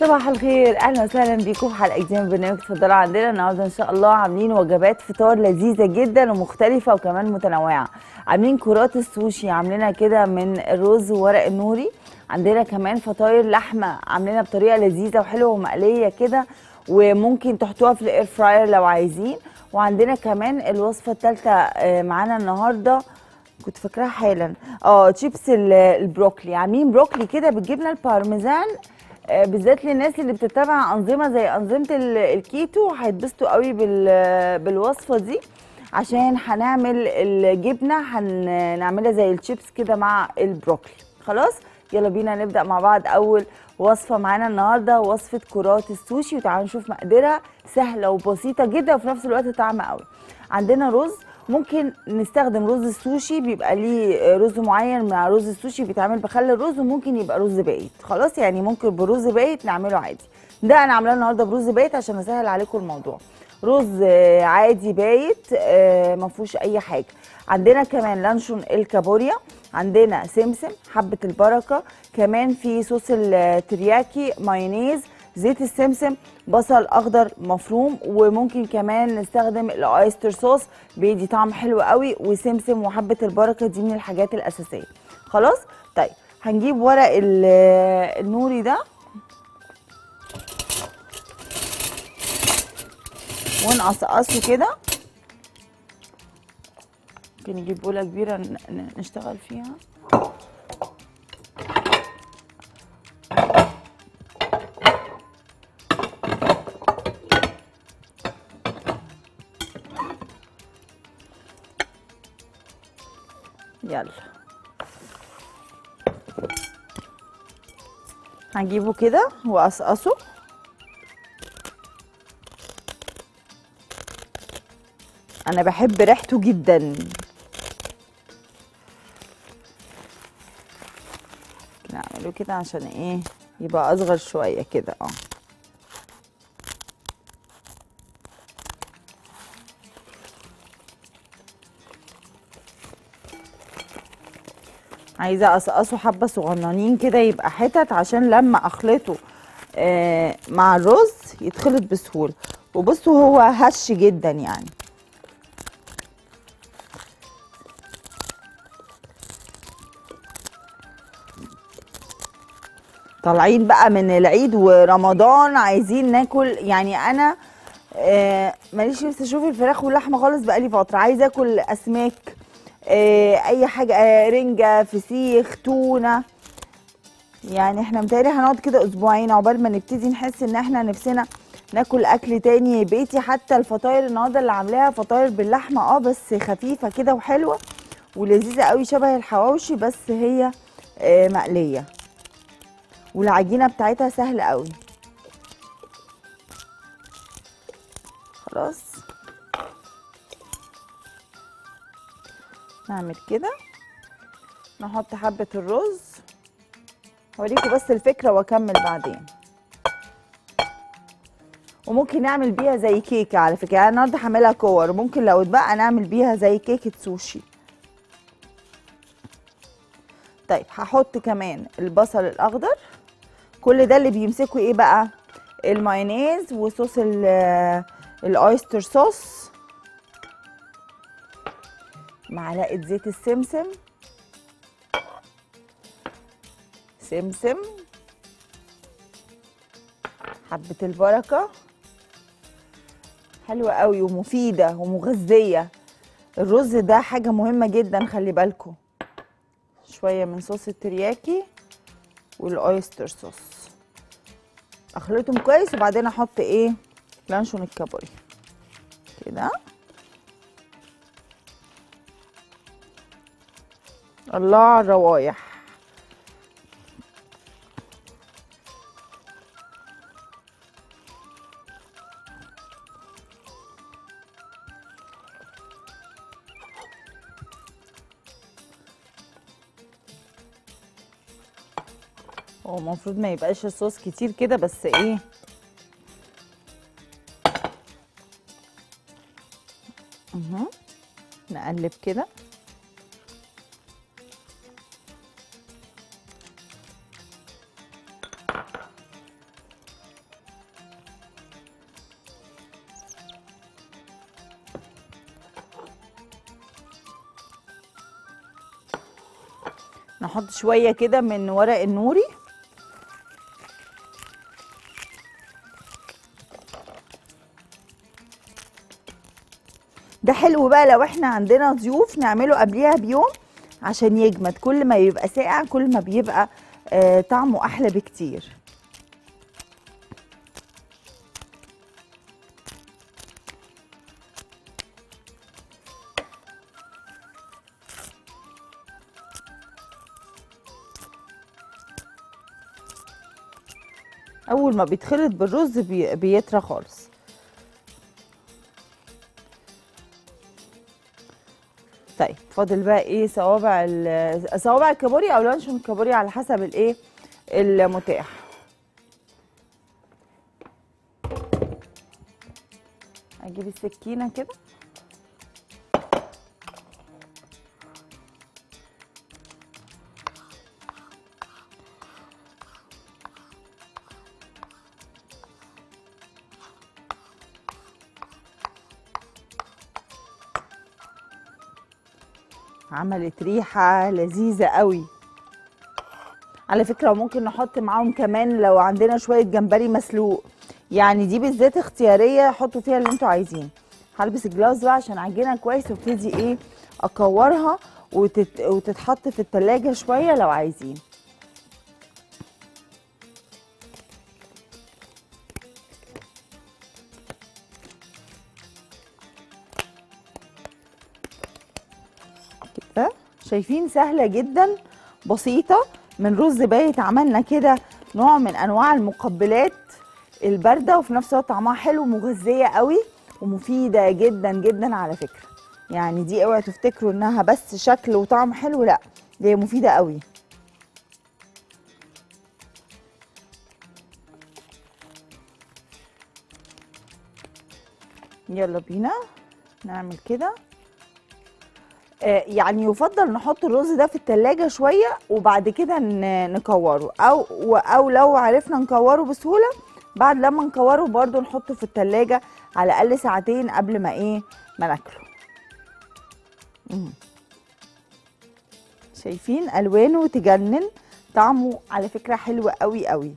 صباح الخير، اهلا وسهلا بيكم في حلقه جديده من برنامج اتفضلوا عندنا. النهارده ان شاء الله عاملين وجبات فطار لذيذه جدا ومختلفه وكمان متنوعه. عاملين كرات السوشي عاملينها كده من الرز وورق النوري. عندنا كمان فطاير لحمه عاملينها بطريقه لذيذه وحلوه ومقليه كده، وممكن تحطوها في الاير فراير لو عايزين. وعندنا كمان الوصفه الثالثه معانا النهارده، كنت فاكراها حالا. تشيبس البروكلي. عاملين بروكلي كده بالجبنه البارميزان، بالذات للناس اللي بتتبع انظمه زي انظمه الكيتو هيتبسطوا قوي بالوصفه دي، عشان هنعمل الجبنه هنعملها زي الشيبس كده مع البروكلي. خلاص يلا بينا نبدا مع بعض. اول وصفه معانا النهارده وصفه كرات السوشي، وتعالوا نشوف مقاديرها. سهله وبسيطه جدا وفي نفس الوقت طعمه قوي. عندنا رز، ممكن نستخدم رز السوشي، بيبقى ليه رز معين مع رز السوشي بيتعمل بخل الرز، وممكن يبقى رز بايت. خلاص يعني ممكن برز بايت نعمله عادي. ده انا عاملاه النهارده برز بايت عشان اسهل عليكم الموضوع. رز عادي بايت ما فيهوش اي حاجه. عندنا كمان لانشون الكابوريا، عندنا سمسم، حبه البركه، كمان في صوص الترياكي، مايونيز، زيت السمسم، بصل اخضر مفروم، وممكن كمان نستخدم الاويستر صوص بيدي طعم حلو قوي، وسمسم وحبه البركه دي من الحاجات الاساسيه. خلاص طيب هنجيب ورق النوري ده ونقصقصه كده. ممكن نجيب بوله كبيره نشتغل فيها. يلا هنجيبه كده واقصقصه. انا بحب ريحته جدا. نعمله كده عشان ايه يبقى اصغر شويه كده. عايزه اقصقصه حبه صغننين كده يبقى حتت، عشان لما اخلطه مع الرز يتخلط بسهوله. وبصوا هو هش جدا يعني. طالعين بقى من العيد ورمضان عايزين ناكل، يعني انا ماليش نفسي اشوف الفراخ واللحمه خالص بقالي فتره. عايزه اكل اسماك، اي حاجه، رنجه، فسيخ، تونه. يعني احنا متهيألي هنقعد كده اسبوعين عقبال ما نبتدي نحس ان احنا نفسنا ناكل اكل تاني بيتي. حتى الفطاير النهارده اللي عاملاها فطاير باللحمه بس خفيفه كده وحلوه ولذيذه قوي شبه الحواوشي، بس هي مقليه، والعجينه بتاعتها سهله قوي. خلاص نعمل كده، نحط حبه الرز. هوريكم بس الفكره واكمل بعدين. وممكن نعمل بيها زي كيكه على فكره، يعني النهارده هعملها كور، ممكن لو اتبقى نعمل بيها زي كيكه سوشي. طيب هحط كمان البصل الاخضر. كل ده اللي بيمسكوا ايه بقى؟ المايونيز وصوص الاويستر صوص، معلقه زيت السمسم، سمسم، حبه البركه. حلوه قوي ومفيده ومغذيه. الرز ده حاجه مهمه جدا، خلي بالكم. شويه من صوص الترياكي والاويستر صوص، اخلطهم كويس وبعدين احط ايه؟ لانشون الكابوري كده. الله على الروايح. هو المفروض ما يبقاش الصوص كتير كده، بس ايه، نقلب كده. نحط شويه كده من ورق النوري. ده حلو بقى لو احنا عندنا ضيوف نعمله قبليها بيوم عشان يجمد، كل ما يبقى ساقع كل ما بيبقى طعمه احلى بكتير. اول ما بيتخلط بالرز بيطرى خالص. طيب فاضل بقى ايه؟ صوابع الكابوريا او لانشون الكابوريا على حسب الايه المتاح. اجيب السكينه كده. عملت ريحه لذيذه قوي على فكره. وممكن نحط معاهم كمان لو عندنا شويه جمبري مسلوق، يعني دي بالذات اختياريه، حطوا فيها اللي انتوا عايزين. هلبس الجلاوز بقى عشان اعجنها كويس وابتدي ايه اكورها وتتحط في التلاجة شويه لو عايزين. كده شايفين سهله جدا بسيطه. من رز بايت عملنا كده نوع من انواع المقبلات البارده وفي نفس الوقت طعمها حلو ومغذيه قوي ومفيده جدا جدا على فكره. يعني دي اوعوا تفتكروا انها بس شكل وطعم حلو، لا دي مفيده قوي. يلا بينا نعمل كده. يعني يفضل نحط الرز ده في التلاجة شوية وبعد كده نكوره، او لو عرفنا نكوره بسهولة بعد لما نكوره برضو نحطه في التلاجة على الاقل ساعتين قبل ما ما ناكله. شايفين الوانه تجنن، طعمه على فكرة حلو قوي قوي.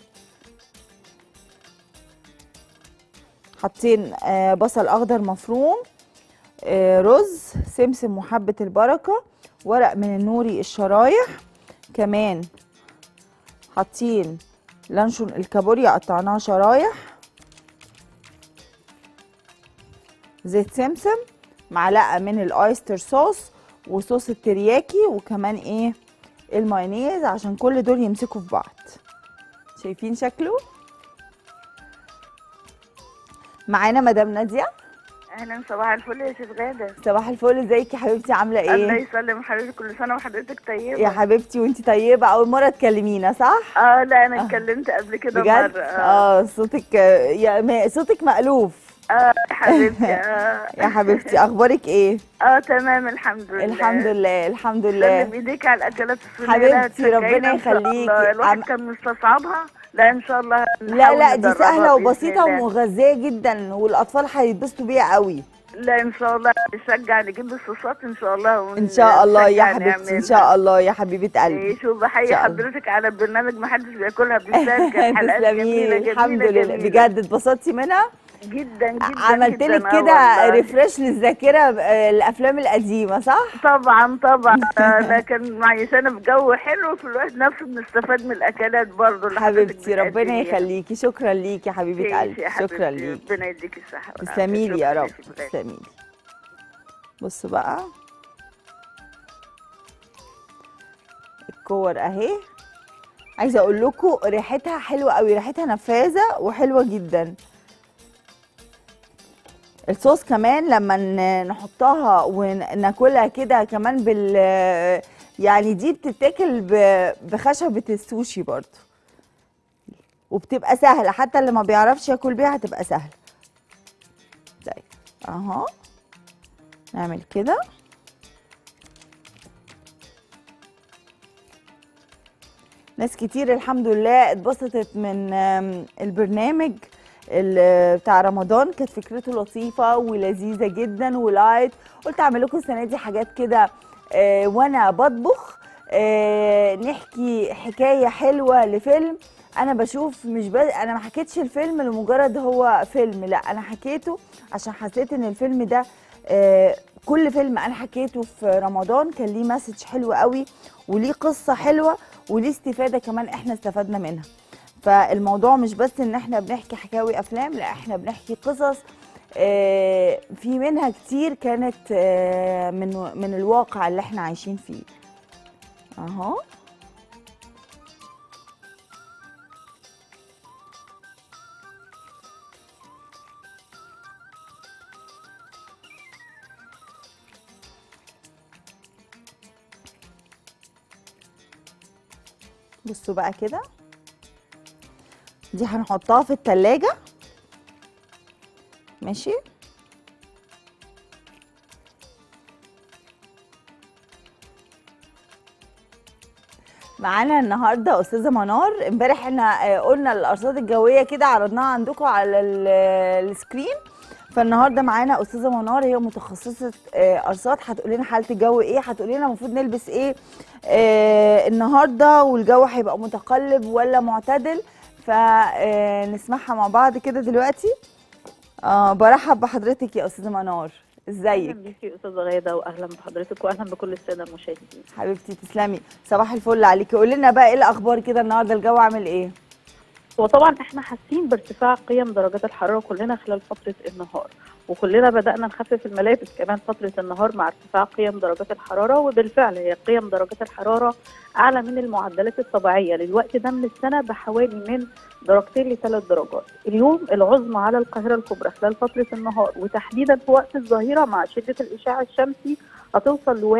حاطين بصل اخضر مفروم، رز، سمسم وحبة البركة، ورق من النوري الشرايح، كمان حاطين لانشون الكابوريا قطعناها شرايح، زيت سمسم، معلقة من الايستر صوص وصوص الترياكي، وكمان المايونيز عشان كل دول يمسكوا في بعض. شايفين شكله؟ معانا مدام نادية. اهلا، صباح الفل يا شيخ غاده. صباح الفل، ازيك يا حبيبتي؟ عامله ايه؟ الله يسلم حضرتك، كل سنه وحضرتك طيبه يا حبيبتي وانتي طيبه. اول مره تكلمينا صح؟ لا انا اتكلمت قبل كده بجد؟ مره. صوتك صوتك مألوف. يا حبيبتي. يا حبيبتي اخبارك ايه؟ تمام الحمد لله. الحمد لله الحمد لله. سلم ايديك على الاكلات السوريه حبيبتي ربنا يخليكي. الواحد كان مستصعبها، لا ان شاء الله لا دي سهله وبسيطه ومغذيه جدا والاطفال هيتبسطوا بيها قوي. لا ان شاء الله نشجع نجيب الصوصات ان شاء الله. ان شاء الله يا حبيبتي، ان شاء الله يا حبيبه قلبي. شوف بحيي حضرتك على البرنامج، ما حدش بياكلها بالذات. كانت حلقات جميله جميله الحمد لله بجد. اتبسطتي منها جدا جدا. عملت لك كده ريفرش للذاكره الافلام القديمه صح؟ طبعا طبعا. ده كان معيشانا في جو حلو، وفي الوقت نفسه بنستفاد من الاكلات برضه. حبيبتي ربنا يخليكي. شكرا ليكي يا حبيبه قلبي. شكرا ليكي، ربنا يديكي الصحه. تسلمي لي يا رب، تسلمي لي. بصوا بقى الكور اهي. عايزه اقول لكم ريحتها حلوه قوي، ريحتها نفاذه وحلوه جدا. الصوص كمان لما نحطها وناكلها كده كمان يعني دي بتتاكل بخشبة السوشي برضو، وبتبقى سهلة حتى اللي ما بيعرفش ياكل بيها هتبقى سهلة. طيب اهو نعمل كده. ناس كتير الحمد لله اتبسطت من البرنامج بتاع رمضان، كانت فكرته لطيفه ولذيذه جدا ولايت. قلت اعمل لكم السنه دي حاجات كده وانا بطبخ نحكي حكايه حلوه لفيلم. انا بشوف مش انا ما حكيتش الفيلم لمجرد هو فيلم، لا انا حكيته عشان حسيت ان الفيلم ده كل فيلم انا حكيته في رمضان كان ليه مسج حلو قوي، وليه قصه حلوه، وليه استفاده كمان احنا استفدنا منها. فالموضوع مش بس ان احنا بنحكي حكاوي افلام، لا احنا بنحكي قصص في منها كتير كانت من الواقع اللي احنا عايشين فيه اهو. بصوا بقى كده، دي هنحطها في التلاجة ماشي. معانا النهارده استاذه منار. امبارح احنا قلنا الارصاد الجويه كده عرضناها عندكم على السكرين، فالنهارده معانا استاذه منار هي متخصصه ارصاد، هتقول لنا حاله الجو ايه، هتقول لنا المفروض نلبس ايه النهارده، والجو هيبقى متقلب ولا معتدل. فنسمعها مع بعض كده دلوقتي. برحب بحضرتك يا استاذه منار، ازيك؟ اهلا بيكي يا استاذه غاده، واهلا بحضرتك، واهلا بكل الساده المشاهدين. حبيبتي تسلمي، صباح الفل عليكي. قولي لنا بقى ايه الاخبار كده النهارده، الجو عامل ايه؟ وطبعا احنا حاسين بارتفاع قيم درجات الحراره كلنا خلال فتره النهار، وكلنا بدانا نخفف الملابس كمان فتره النهار مع ارتفاع قيم درجات الحراره. وبالفعل هي قيم درجات الحراره اعلى من المعدلات الطبيعيه للوقت ده من السنه بحوالي من درجتين ل3 درجات. اليوم العظمى على القاهره الكبرى خلال فتره النهار وتحديدا في وقت الظهيره مع شده الاشعاع الشمسي هتوصل ل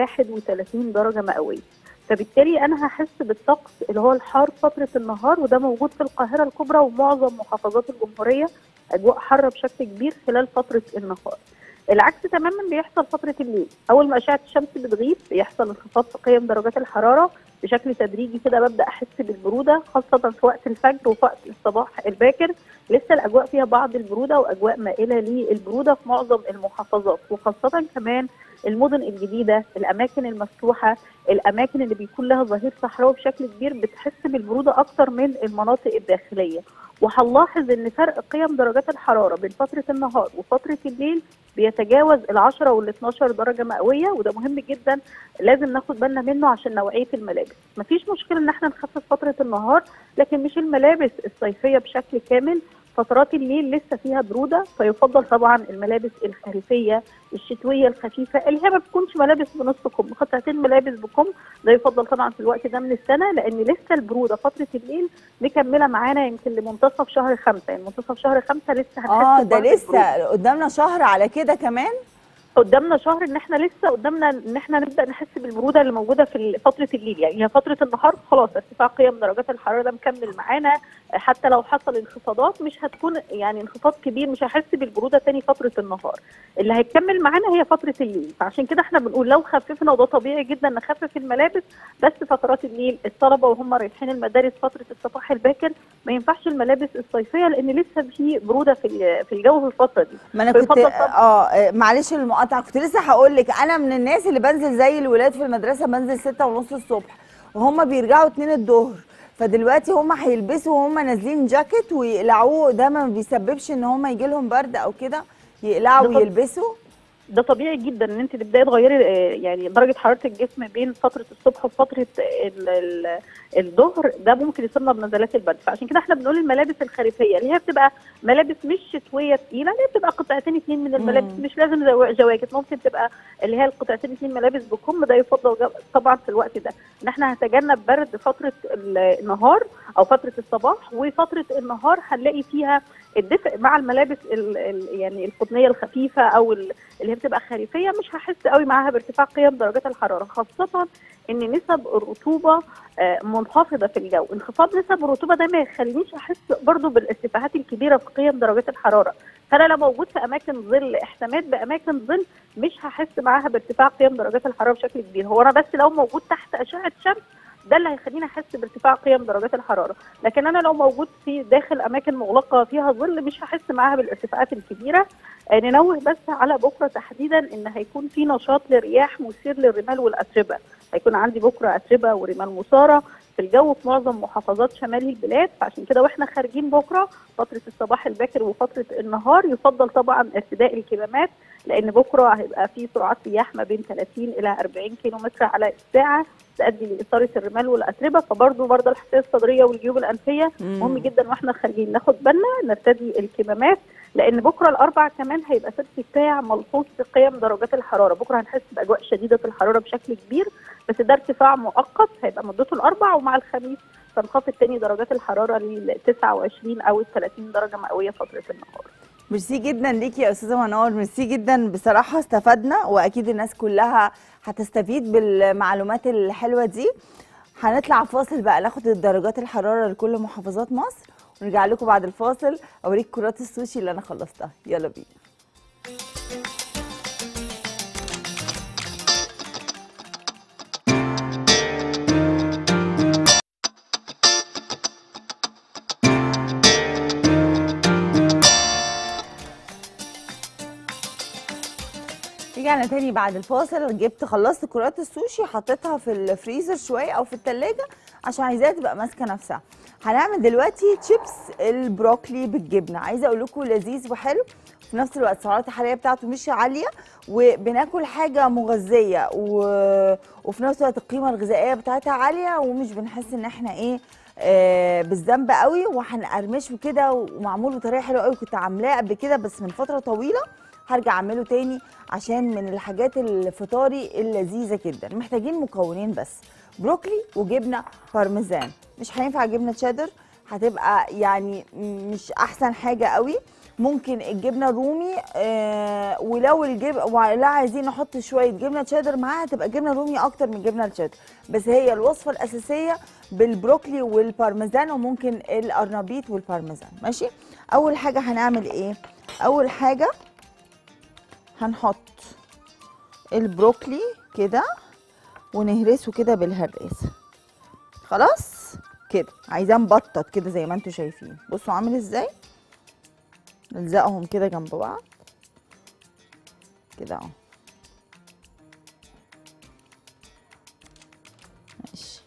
31 درجه مئويه. فبالتالي انا هحس بالطقس اللي هو الحار فتره النهار، وده موجود في القاهره الكبرى ومعظم محافظات الجمهوريه، اجواء حاره بشكل كبير خلال فتره النهار. العكس تماما بيحصل فتره الليل، اول ما اشعه الشمس بتغيب بيحصل انخفاض في قيم درجات الحراره بشكل تدريجي كده، ببدا احس بالبروده خاصه في وقت الفجر وفي وقت الصباح الباكر. لسه الاجواء فيها بعض البروده واجواء مائله للبروده في معظم المحافظات، وخاصه كمان المدن الجديده، الاماكن المفتوحه، الاماكن اللي بيكون لها ظهير صحراوي بشكل كبير بتحس بالبروده اكتر من المناطق الداخليه. وهنلاحظ ان فرق قيم درجات الحراره بين فتره النهار وفتره الليل بيتجاوز ال10 وال12 درجه مئويه، وده مهم جدا لازم ناخد بالنا منه عشان نوعيه الملابس. مفيش مشكله ان احنا نخفف فتره النهار، لكن مش الملابس الصيفيه بشكل كامل. فترات الليل لسه فيها بروده، فيفضل طبعا الملابس الخريفيه الشتويه الخفيفه اللي هي ما بتكونش ملابس بنص كم، قطعتين ملابس بكم، ده يفضل طبعا في الوقت ده من السنه، لان لسه البروده فتره الليل مكمله معانا يمكن لمنتصف شهر 5. يعني منتصف شهر 5 لسه هنحس ده لسه قدامنا شهر على كده كمان. قدامنا شهر ان احنا لسه قدامنا ان احنا نبدا نحس بالبروده اللي موجوده في فتره الليل. يعني هي فتره النهار خلاص ارتفاع قيم درجات الحراره ده مكمل معانا، حتى لو حصل انخفاضات مش هتكون يعني انخفاض كبير، مش هحس بالبروده تاني فتره النهار. اللي هيكمل معانا هي فتره الليل، فعشان كده احنا بنقول لو خففنا، وده طبيعي جدا نخفف الملابس، بس فترات الليل الطلبه وهم رايحين المدارس فتره الصباح الباكر ما ينفعش الملابس الصيفيه، لان لسه في بروده في الجو في الفتره دي. ما انا كنت معلش المقاطعه، كنت لسه هقول لك انا من الناس اللي بنزل زي الولاد في المدرسه، بنزل 6:30 الصبح وهم بيرجعوا 2 الظهر، فدلوقتي هم هيلبسوا وهم نازلين جاكيت ويقلعوه، ده ما بيسببش ان هم يجي لهم برد او كده يقلعوا ويلبسوا؟ ده طبيعي جدا ان انت تبداي تغيري يعني درجه حراره الجسم بين فتره الصبح وفتره الظهر، ده ممكن يصيبنا بنزلات البرد. فعشان كده احنا بنقول الملابس الخريفيه اللي هي بتبقى ملابس مش شتويه ثقيله، اللي هي بتبقى قطعتين 2 من الملابس، مش لازم جواكت، ممكن تبقى اللي هي القطعتين 2 ملابس بكم، ده يفضل طبعا في الوقت ده ان احنا هنتجنب برد فتره النهار او فتره الصباح. وفتره النهار هنلاقي فيها الدفء مع الملابس يعني القطنيه الخفيفه او اللي هي بتبقى خريفيه، مش هحس قوي معاها بارتفاع قيم درجات الحراره، خاصه ان نسب الرطوبه منخفضه في الجو. انخفاض نسب الرطوبه ده ما يخلينيش احس برضو بالارتفاعات الكبيره في قيم درجات الحراره. فانا لو موجود في اماكن ظل، احتماد باماكن ظل، مش هحس معاها بارتفاع قيم درجات الحراره بشكل كبير. هو انا بس لو موجود تحت اشعه شمس ده اللي هيخليني احس بارتفاع قيم درجات الحراره، لكن انا لو موجود في داخل اماكن مغلقه فيها ظل مش هحس معاها بالارتفاعات الكبيره. ننوه بس على بكره تحديدا ان هيكون في نشاط لرياح مثير للرمال والاتربه، هيكون عندي بكره اتربه ورمال مثاره في الجو في معظم محافظات شمال البلاد. فعشان كده واحنا خارجين بكره فتره الصباح الباكر وفتره النهار يفضل طبعا ارتداء الكمامات، لان بكره هيبقى في سرعات رياح ما بين 30 الى 40 كيلو متر على الساعه تؤدي لاثاره الرمال والاتربه. فبرضه الحساسيه الصدريه والجيوب الانفيه مهم جدا واحنا خارجين ناخد بالنا نرتدي الكمامات، لان بكره الاربع كمان هيبقى ست ارتفاع ملحوظ في قيم درجات الحراره. بكره هنحس باجواء شديده الحراره بشكل كبير، بس ده ارتفاع مؤقت هيبقى مدته الاربع، ومع الخميس تنخفض تاني درجات الحراره ل 29 او 30 درجه مئويه فتره النهار. ميرسي جدا ليكي يا استاذه منار، ميرسي جدا بصراحه، استفدنا واكيد الناس كلها هتستفيد بالمعلومات الحلوه دي. هنطلع فاصل بقى ناخد درجات الحراره لكل محافظات مصر، ونرجع لكم بعد الفاصل اوريك كرات السوشي اللي انا خلصتها. يلا بينا. رجعنا تاني بعد الفاصل. خلصت كرات السوشي، حطيتها في الفريزر شويه او في التلاجة عشان عايزاها تبقى ماسكه نفسها. هنعمل دلوقتي تشيبس البروكلي بالجبنه. عايزه اقول لكم لذيذ وحلو في نفس الوقت، السعرات الحراريه بتاعته مش عاليه، وبناكل حاجه مغذيه وفي نفس الوقت القيمه الغذائيه بتاعتها عاليه، ومش بنحس ان احنا ايه بالذنب قوي، وهنقرمشه كده ومعمول بطريقه حلوه قوي. كنت عاملاه قبل كده بس من فتره طويله، هرجع اعمله تاني عشان من الحاجات الفطاري اللذيذه جدا. محتاجين مكونين بس، بروكلي وجبنه بارميزان. مش هينفع جبنه تشيدر، هتبقى يعني مش احسن حاجه قوي. ممكن الجبنه الرومي ولو لا عايزين نحط شويه جبنه تشيدر معاها تبقى جبنه رومي اكتر من جبنه تشيدر، بس هي الوصفه الاساسيه بالبروكلي والبارميزان، وممكن القرنبيط والبارميزان. ماشي. اول حاجه هنعمل ايه؟ اول حاجه هنحط البروكلي كده ونهرسه كده بالهراسه. خلاص كده، عايزاه مبطط كده زي ما انتم شايفين. بصوا عامل ازاي، نلزقهم كده جنب بعض كده اهو. ماشي.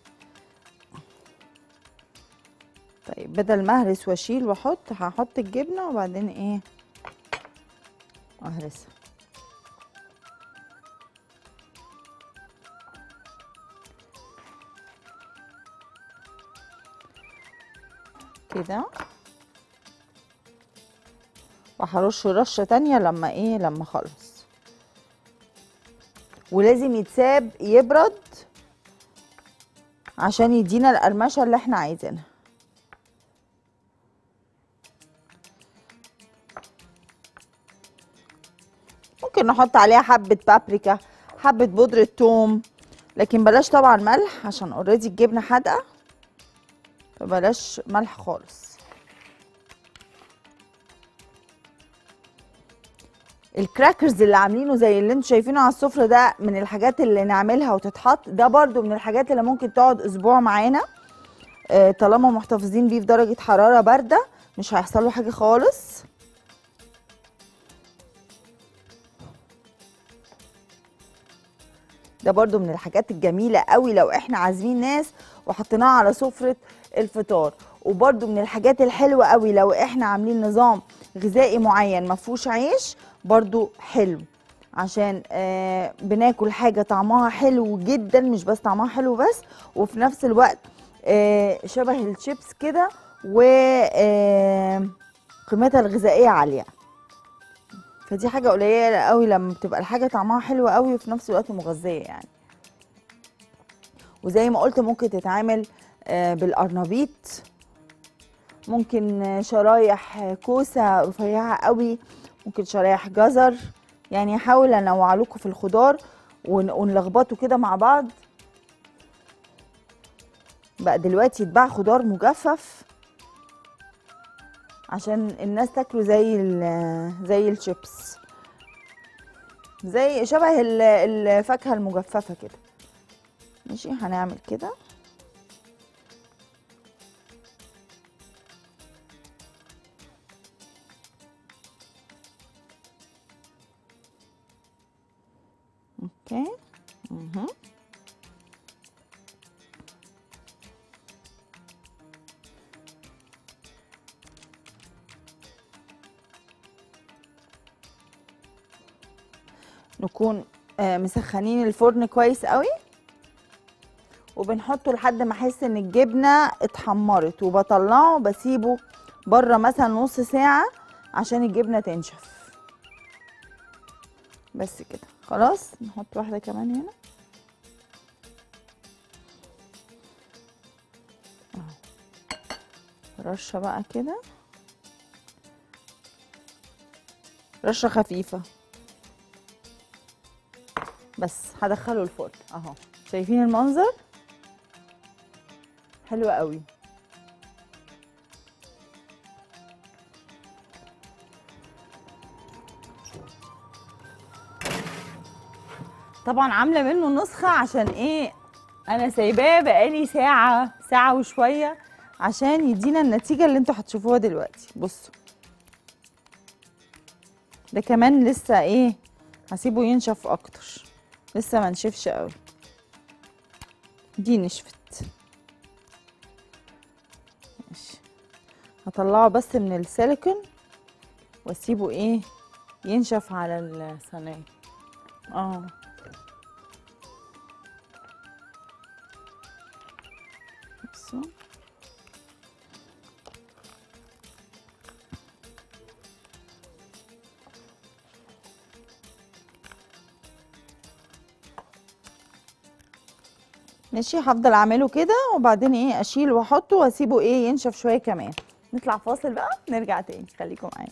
طيب بدل ما اهرس واشيل واحط، هحط الجبنه وبعدين ايه اهرسها كده، وهرش رشه تانية لما اخلص. ولازم يتساب يبرد عشان يدينا القرمشه اللي احنا عايزينها. ممكن نحط عليها حبه بابريكا، حبه بودره ثوم، لكن بلاش طبعا ملح عشان اوريدي الجبنه حادقه، فبلاش ملح خالص. الكراكرز اللي عاملينه زي اللي انتوا شايفينه على السفره ده من الحاجات اللي نعملها وتتحط، ده برضو من الحاجات اللي ممكن تقعد اسبوع معانا طالما محتفظين بيه في درجه حراره بارده، مش هيحصل له حاجه خالص. ده برضو من الحاجات الجميله قوي لو احنا عازمين ناس وحطيناها على سفره الفطار. وبرضو من الحاجات الحلوه قوي لو احنا عاملين نظام غذائي معين ما فيهوش عيش، برضو حلو عشان بناكل حاجه طعمها حلو جدا، مش بس طعمها حلو بس، وفي نفس الوقت شبه الشيبس كده، و قيمتها الغذائيه عاليه. فدي حاجه قليله قوي لما بتبقى الحاجه طعمها حلو قوي وفي نفس الوقت مغذيه يعني. وزي ما قلت ممكن تتعامل بالقرنبيط، ممكن شرايح كوسه رفيعه قوي، ممكن شرايح جزر. يعني هحاول انوع لكم في الخضار ونلخبطه كده مع بعض. بقى دلوقتي يتباع خضار مجفف عشان الناس تاكله زي الشيبس، زي شبه الفاكهه المجففه كده. ماشي. هنعمل كده اوكي. نكون مسخنين الفرن كويس قوي، وبنحطه لحد ما احس ان الجبنه اتحمرت، وبطلعه بسيبه بره مثلا نص ساعه عشان الجبنه تنشف. بس كده خلاص. نحط واحده كمان هنا رشه بقى كده، رشه خفيفه بس. هدخله الفرن اهو. شايفين المنظر حلو قوي. طبعا عامله منه نسخه عشان ايه؟ انا سايباه بقالي ساعه وشويه عشان يدينا النتيجه اللي انتوا هتشوفوها دلوقتي. بصوا ده كمان لسه ايه، هسيبه ينشف اكتر، لسه ما نشفش قوي. دي نشفت. ماشي، هطلعه بس من السيليكون واسيبه ايه ينشف على الصينيه. بصوا ماشي. هفضل اعمله كده وبعدين ايه اشيله واحطه واسيبه ايه ينشف شويه كمان. نطلع فاصل بقى نرجع تاني، خليكم معايا.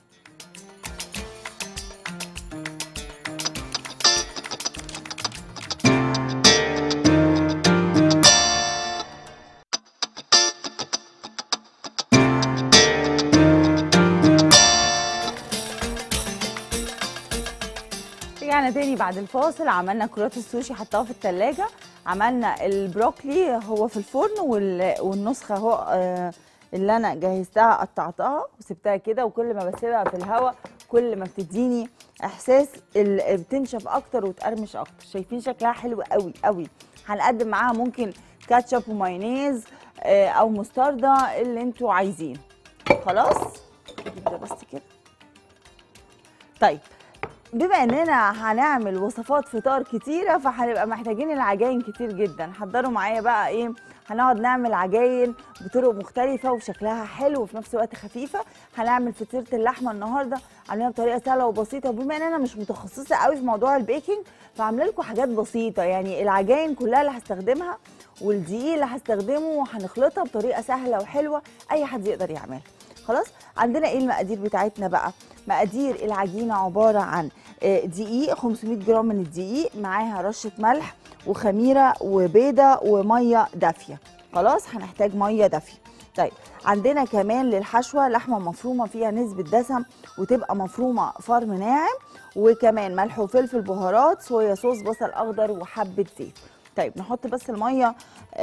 رجعنا تاني بعد الفاصل. عملنا كرات السوشي حطاها في التلاجة، عملنا البروكلي هو في الفرن، والنسخة اهو اللي انا جهزتها قطعتها وسبتها كده. وكل ما بسيبها في الهواء كل ما بتديني احساس بتنشف اكتر وتقرمش اكتر. شايفين شكلها حلو قوي قوي. هنقدم معاها ممكن كاتشب ومايونيز او مستردة اللي انتوا عايزينه. خلاص ده بس كده. طيب بما اننا هنعمل وصفات فطار كتيره فهنبقى محتاجين العجاين كتير جدا. حضروا معايا بقى ايه، هنقعد نعمل عجاين بطرق مختلفه وشكلها حلو وفي نفس الوقت خفيفه. هنعمل فطيره اللحمه النهارده عاملينها بطريقه سهله وبسيطه، وبما ان انا مش متخصصه قوي في موضوع البيكنج فعامله لكم حاجات بسيطه. يعني العجاين كلها اللي هستخدمها والدقيق اللي هستخدمه هنخلطها بطريقه سهله وحلوه اي حد يقدر يعملها. خلاص. عندنا ايه المقادير بتاعتنا بقى؟ مقادير العجينه عباره عن دقيق 500 جرام من الدقيق، معاها رشه ملح وخميره وبيضه وميه دافيه. خلاص هنحتاج ميه دافيه. طيب عندنا كمان للحشوه لحمه مفرومه فيها نسبه دسم وتبقى مفرومه فرم ناعم، وكمان ملح وفلفل بهارات صويا صوص بصل اخضر وحبه زيت. طيب نحط بس الميه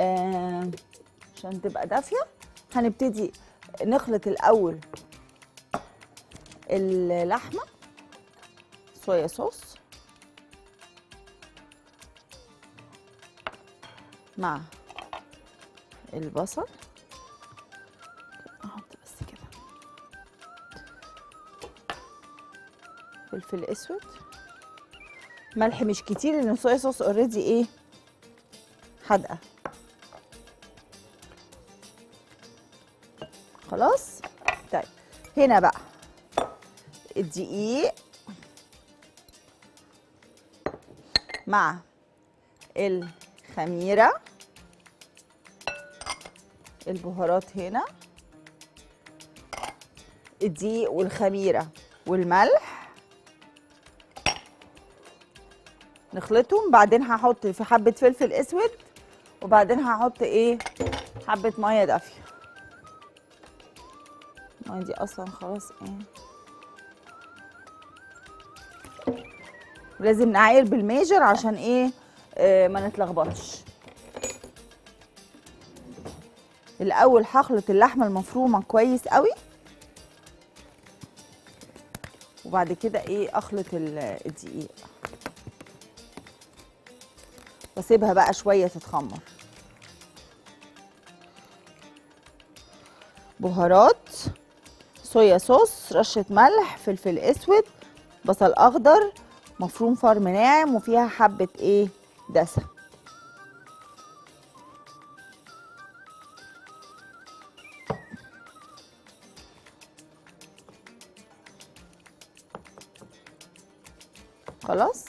عشان تبقى دافيه. هنبتدي نخلط الاول اللحمه صويا صوص مع البصل. احط بس كده فلفل اسود، ملح مش كتير لان الصويا صوص اوريدي ايه حادقه. خلاص. طيب هنا بقى الدقيق مع الخميره، البهارات هنا الدقيق والخميره والملح نخلطهم. بعدين هحط في حبه فلفل اسود وبعدين هحط ايه حبه ميه دافيه. الميه دي اصلا خلاص ايه لازم نعاير بالميجر عشان ايه ما نتلخبطش. الاول هخلط اللحمه المفرومه كويس قوي وبعد كده ايه اخلط الدقيق واسيبها بقى شويه تتخمر. بهارات صويا صوص، رشه ملح، فلفل اسود، بصل اخضر، مفروم فرم ناعم وفيها حبه ايه دسم. خلاص.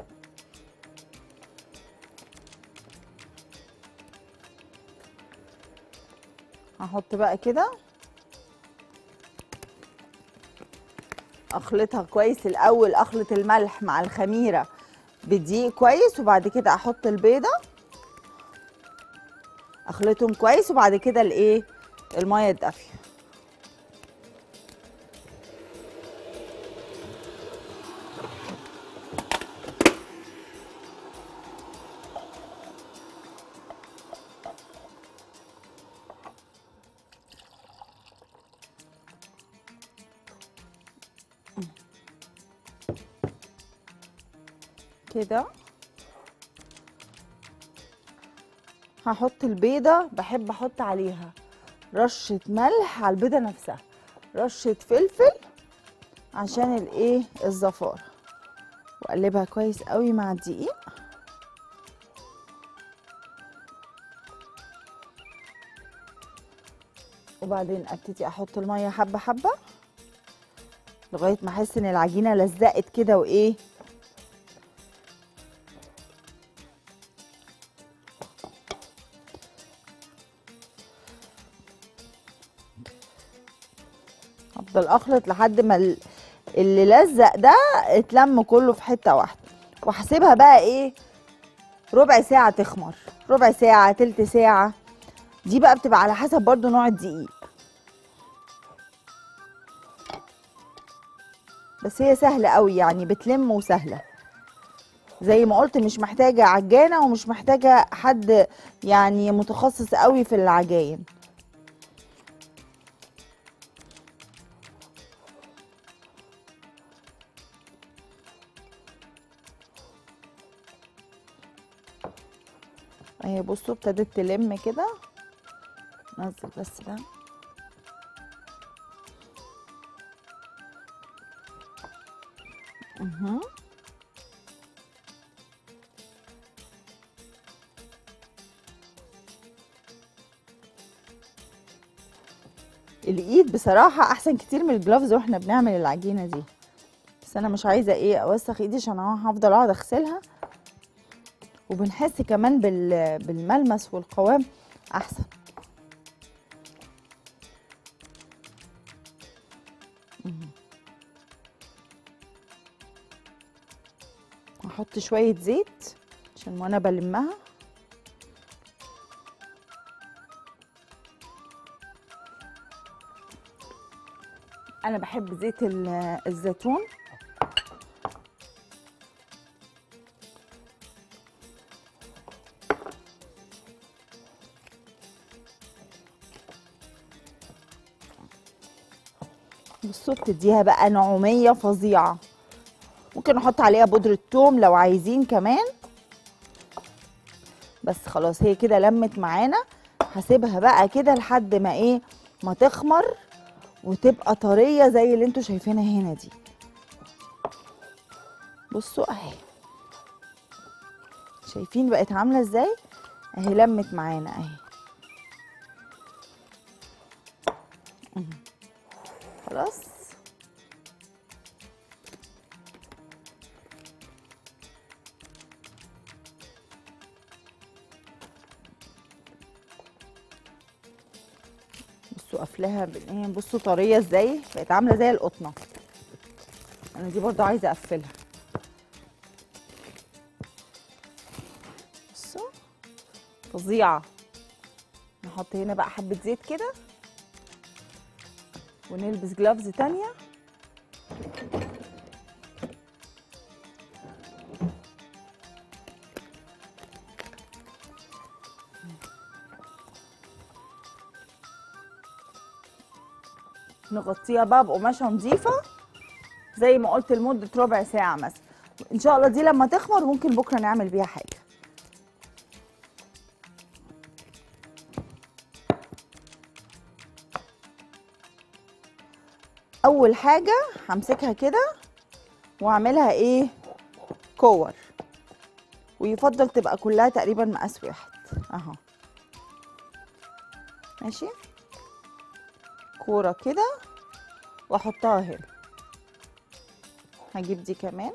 هحط بقى كده، اخلطها كويس الاول، اخلط الملح مع الخميره بدقيق كويس، وبعد كده احط البيضه اخلطهم كويس، وبعد كده الايه الميه الدافيه. كده هحط البيضه، بحب احط عليها رشه ملح على البيضه نفسها، رشه فلفل عشان الايه الزفاره، واقلبها كويس قوي مع الدقيق. وبعدين ابتدي احط الميه حبه حبه لغايه ما احس ان العجينه لزقت كده وايه. افضل اخلط لحد ما اللي لزق ده اتلم كله في حته واحده، وهسيبها بقى ايه ربع ساعه تخمر، ربع ساعه تلت ساعه، دي بقى بتبقى على حسب برضو نوع الدقيق. بس هي سهله قوي يعني، بتلم وسهله زي ما قلت، مش محتاجه عجانه ومش محتاجه حد يعني متخصص قوي في العجاين. اهي بصوا ابتدت تلم كده، نزل بس ده. الايد بصراحه احسن كتير من الجلافز واحنا بنعمل العجينه دي، بس انا مش عايزه ايه اوسخ ايدي عشان هفضل اقعد اغسلها، وبنحس كمان بالملمس والقوام احسن. هحط شويه زيت عشان وانا بلمها. انا بحب زيت الزيتون. بصوا بتديها بقى نعوميه فظيعه. ممكن نحط عليها بودره ثوم لو عايزين كمان. بس خلاص هي كده لمت معانا، هسيبها بقى كده لحد ما ايه ما تخمر وتبقى طريه زي اللي انتوا شايفينها هنا دي. بصوا اهي، شايفين بقت عامله ازاي؟ اهي لمت معانا اهي. خلاص. بصوا قفلها بالايه، بصوا طريه ازاي، بقت عامله زي القطنه. انا دي برضو عايزه اقفلها. بصوا فظيعه. نحط هنا بقى حبه زيت كده ونلبس جلافز تانية. نغطيها بقى بقماشه نظيفه زي ما قلت لمده ربع ساعه مثلا. ان شاء الله دي لما تخمر ممكن بكره نعمل بيها حاجه. اول حاجه همسكها كده واعملها ايه كور، ويفضل تبقى كلها تقريبا مقاس واحد اهو. ماشي، كوره كده واحطها هنا. هجيب دي كمان.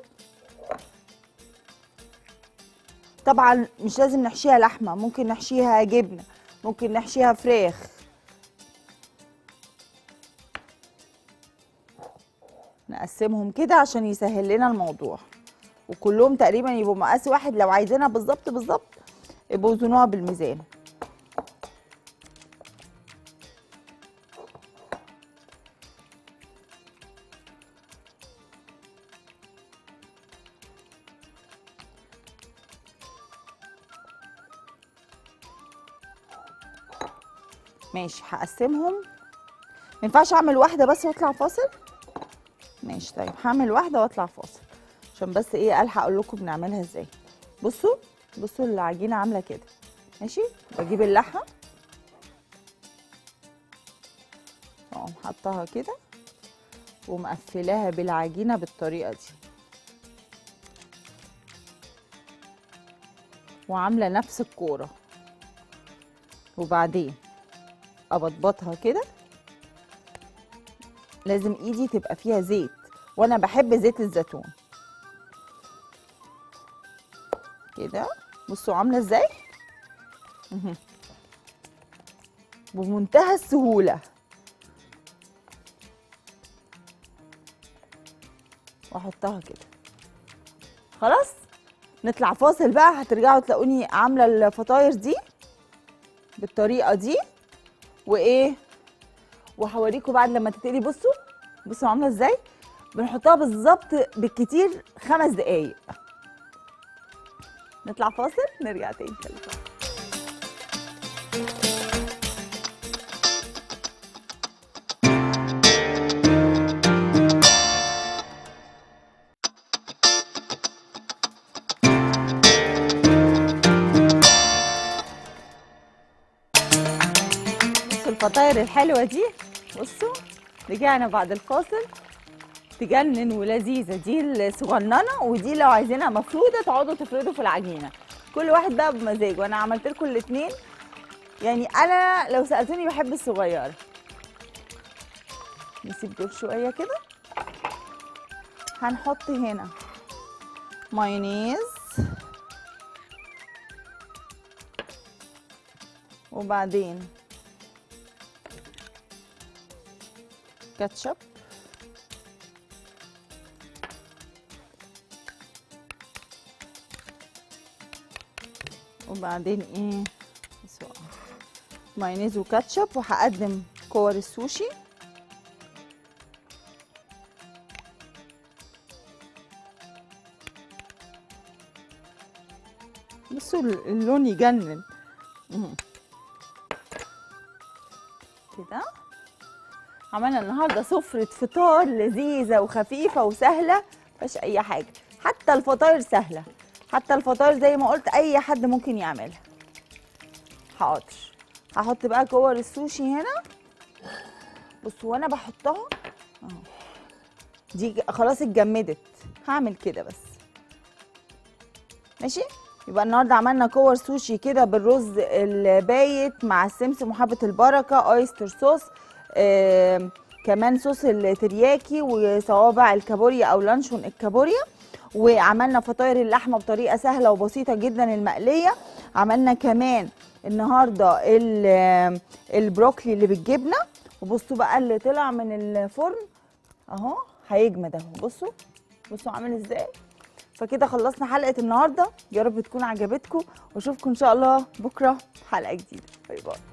طبعا مش لازم نحشيها لحمه، ممكن نحشيها جبنه، ممكن نحشيها فراخ. نقسمهم كده عشان يسهل لنا الموضوع، وكلهم تقريبا يبقوا مقاس واحد. لو عايزينها بالظبط بالظبط يبقوا وزنوها بالميزان. ماشي، هقسمهم. ما ينفعش اعمل واحده بس واطلع فاصل؟ ماشي طيب، هعمل واحده واطلع فاصل عشان بس ايه الحق اقول لكم بنعملها ازاي. بصوا بصوا العجينه عامله كده. ماشي، بجيب اللحمه اقوم حطها كده ومقفلاها بالعجينه بالطريقه دي، وعامله نفس الكوره، وبعدين ابطبطها كده. لازم ايدي تبقى فيها زيت، وانا بحب زيت الزيتون كده. بصوا عامله ازاي بمنتهى السهوله. واحطها كده. خلاص نطلع فاصل بقى. هترجعوا تلاقوني عامله الفطاير دي بالطريقه دي وايه، وهوريكم بعد لما تتقلي. بصوا بصوا عامله ازاي. بنحطها بالظبط بالكتير 5 دقايق. نطلع فاصل نرجع تاني. بصوا الفطاير الحلوه دي. بصوا رجعنا بعد الفاصل. تجنن ولذيذه دي الصغننه، ودي لو عايزينها مفروده تقعدوا تفردوا في العجينه. كل واحد بقى بمزاجه. انا عملت لكم الاثنين. يعني انا لو سالتوني بحب الصغيره. نسيب دول شويه كده. هنحط هنا مايونيز، وبعدين كاتشب، وبعدين ايه مايونيز وكاتشب. وهقدم كور السوشي. بصوا اللون يجنن كده. عملنا النهارده سفرة فطار لذيذة وخفيفة وسهلة، مفيهاش أي حاجة. حتى الفطاير سهلة، حتى الفطاير زي ما قلت أي حد ممكن يعملها. حاضر، هحط بقى كور السوشي هنا. بصوا وأنا بحطها أهو، دي خلاص اتجمدت. هعمل كده بس. ماشي، يبقى النهارده عملنا كور سوشي كده بالرز البايت مع السمسم وحبة البركة، اويستر صوص، كمان صوص الترياكي، وصوابع الكابوريا او لانشون الكابوريا. وعملنا فطاير اللحمه بطريقه سهله وبسيطه جدا المقليه. عملنا كمان النهارده البروكلي اللي بالجبنه. وبصوا بقى اللي طلع من الفرن اهو هيجمد اهو. بصوا بصوا عامل ازاي. فكده خلصنا حلقه النهارده. يا رب تكون عجبتكم، واشوفكم ان شاء الله بكره حلقه جديده. باي باي.